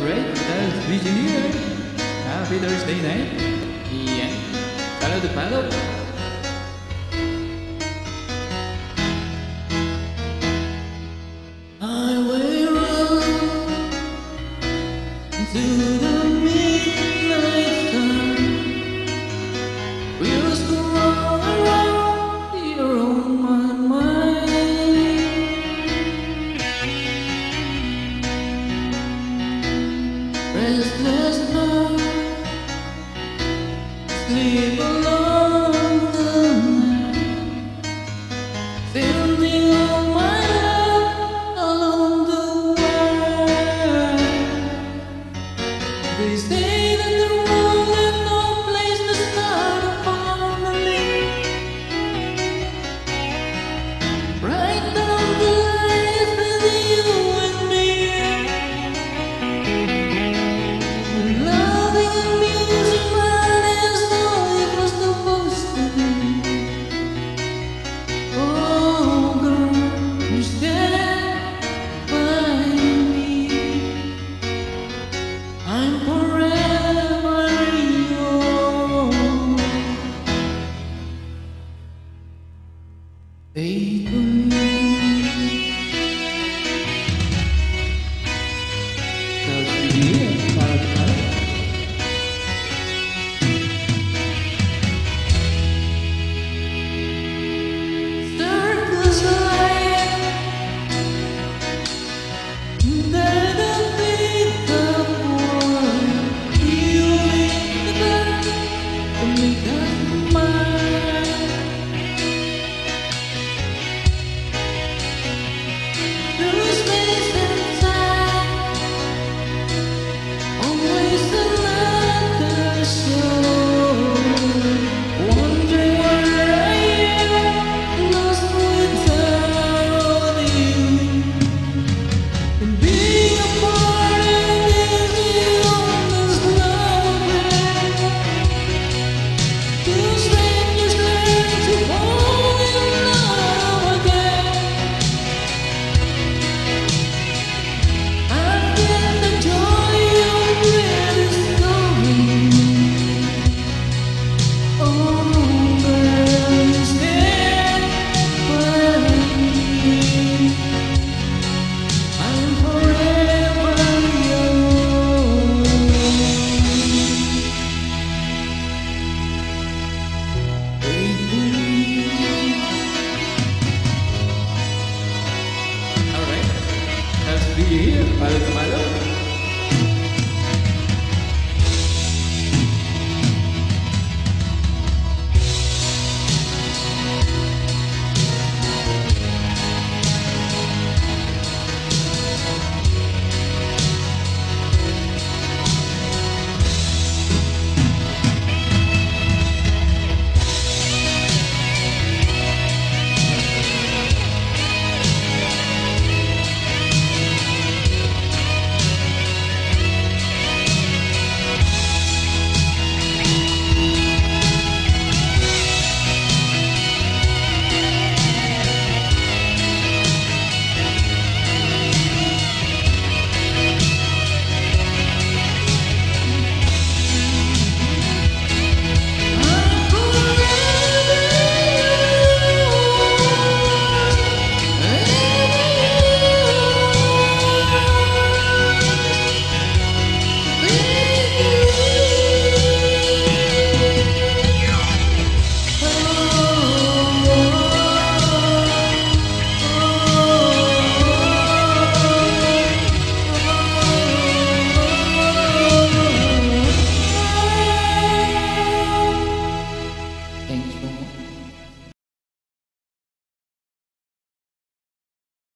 Alright, that's Virginia. Happy Thursday night. Yeah. Follow the follow. Highway road to the midnight sun. Wheels go round around your own mind. Restless night, sleep along the night, sending all my love along the way. They say that the world is no place to start a family. Right down the line with you and me. Loving and music, man, is all it was supposed to be. Oh, girl, you stand by me. I'm forever yours. Faithfully. That's Virginia. Follow the follow. Circles light that a bit of war. You in the dark to make us mine. Through space and time, always another shore. Wondering where I am, lost without you. And being a part of this enormous love affair. Two strangers learn to fall in love again. I get the joy of rediscovering. Oh, girl, you stand by me. I'm forever yours. Alright, that's Virginia. Follow the follow.